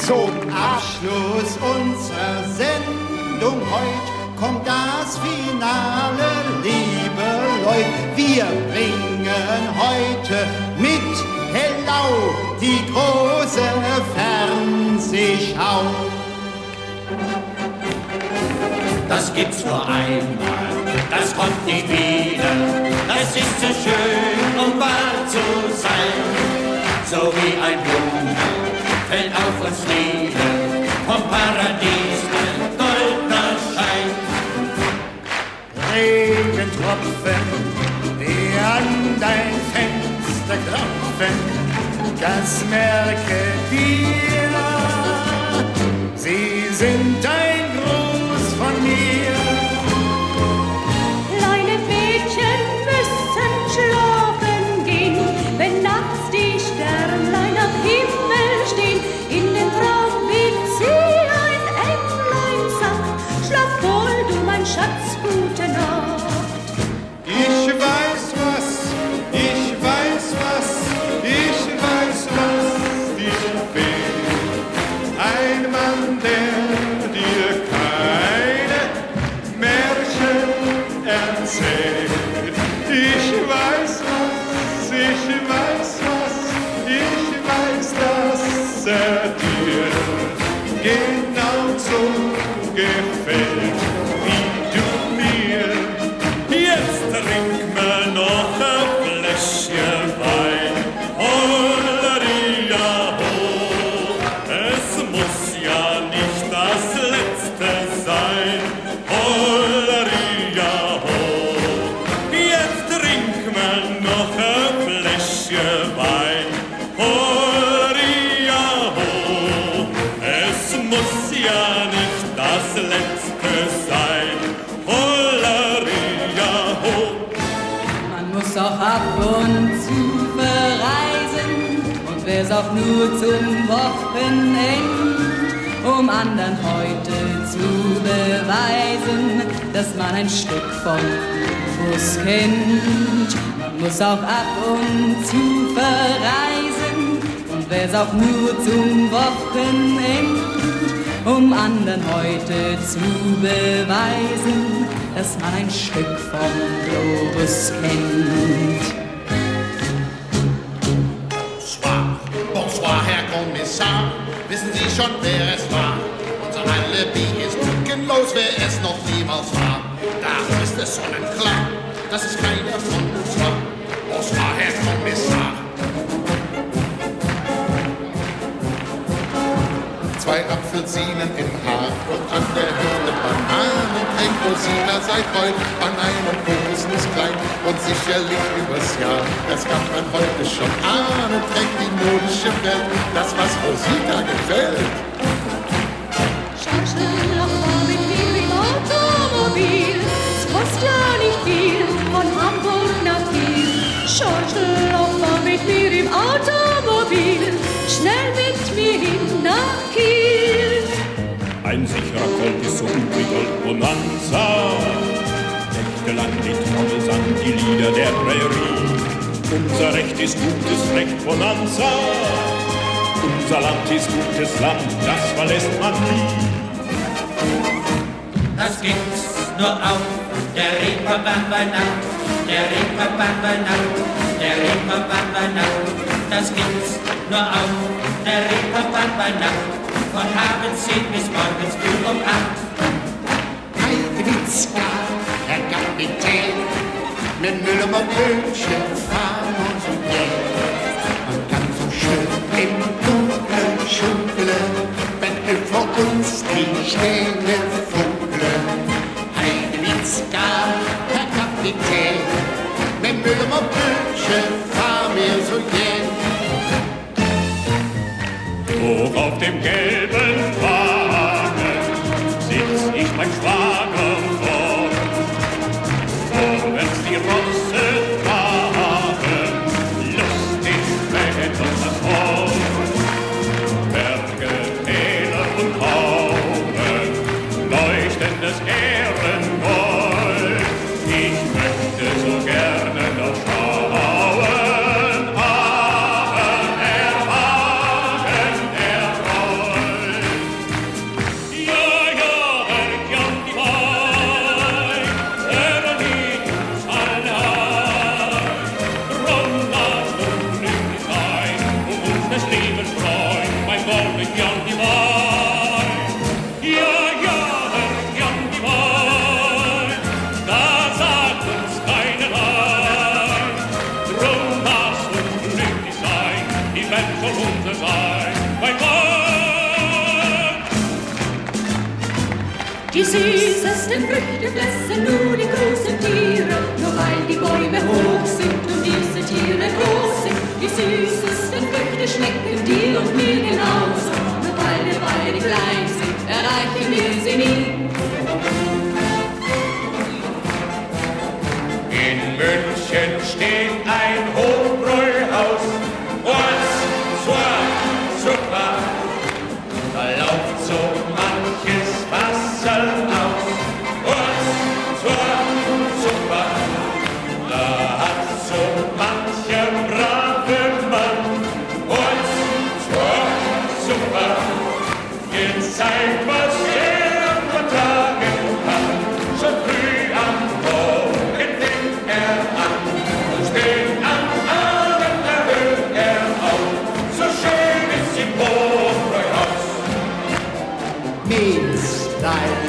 Zum Abschluss unserer Sendung heute kommt das Finale, liebe Leute. Wir bringen heute mit Hellau die große Fernsehschau. Das gibt's nur einmal, das kommt nie wieder. Das ist so schön, um wahr zu sein. So wie ein Blumen fällt auf uns nieder, vom Paradies ein goldener Schein. Regentropfen, die an dein Fenster klopfen, das merke dir. Sie sind ein Gruß von mir. Kleine Mädchen müssen schlafen gehen, wenn nachts die Sternlein am Himmel stehen. In den Traum wiegt sie ein Englein sanft. Schlaf wohl, du mein Schatz, gute Nacht. Ich weiß was, ich weiß was, ich weiß was dir fehlt. Ein Mann, der dir keine Märchen erzählt. Ich weiß was, ich weiß was, ich weiß, dass dir genauso gefällt wie du mir. Jetzt trink mir noch ein Fläschchen Wein. Holleria ho, es muss ja nicht das letzte sein. Holleria ho, jetzt trink mir noch ein Fläschchen Wein. Holleria ho, es muss ja nicht das letzte sein. Holleria ho. Man muss auch ab und zu verreisen und wär's auch nur zum Wochenend, um anderen heute zu beweisen, dass man ein Stück vom Globus kennt. Man muss auch ab und zu verreisen und wär's auch nur zum Wochenend, um anderen heute zu beweisen, dass man ein Stück vom Globus kennt. Bonsoir, bonsoir, Herr Kommissar. Wissen Sie schon, wer es war? Unser Alibi ist lückenlos, wer es noch niemals war. Darum ist es sonnenklar, dass es keiner von uns war. Bonsoir, Herr Kommissar. Zwei Apfelsinen im Haar und an der Hüfte Bananen. Ein Rosina seit heute an einem Busen ist klein und sicherlich übers Jahr. Das kann man heute schon ahnen, trägt die modische Welt das, was Rosina gefällt. Schaustellach war mit mir im Automobil. Es kostet ja nicht viel, von Hamburg nach Kiel. Schaustellach war mit mir im Automobil. Schnell mit mir hin nach Kiel. Ein sicherer Colt ist so übrig und Bonanza. Nächtelang die Trommel sang die Lieder der Prärie. Unser Recht ist gutes Recht, Bonanza. Unser Land ist gutes Land, das verlässt man nie. Das gibt's nur auf der Reeperbahn bei Nacht, der Reeperbahn bei Nacht, der Reeperbahn bei Nacht. Das gibt's nur auf der Reeperbahn bei Nacht, von abends 10 bis morgens früh um 8. Heidewitzka, Herr Kapitän, mit Müllermer Böhnchen fahren uns und man kann so schön im Dunkeln schunkeln, wenn vor uns die Sterne funkeln. Heidewitzka, Herr Kapitän, mit Müllermer Böhnchen fahren wir so Hoch auf dem gelben Wagen sitz ich mein Schwager vor. Vorwärts die Rosse tragen, lustig schwägt unser Tor. Berge, Täler und Tauben, leuchtendes Ehrengold. Ich möchte so gerne noch schauen, aber der Wagen, der rollt. Jan die Wein. Ja, Herr Jan die Wein, da sagt uns keine Nein. Drum darf's uns glücklich sein, die Welt soll unser sein. Bei Wein. Die süßesten Früchte fressen nur die großen Tiere, nur weil die Bäume hoch sind und diese Tiere groß sind. Die süßesten Früchte schmecken dir und mir genauso, nur weil wir beide klein sind, erreichen wir sie nie. In München steht ein Hofbräuhaus, was zwar super, da lauft so manches Wasser aus, was zwar super, da hat so mancher brave Mann, was zwar super, gezeigt, was er vertragen kann, schon früh am Morgen fängt er an, und spät am Abend hört er auf, so schön ist im Hofbräuhaus. Means thy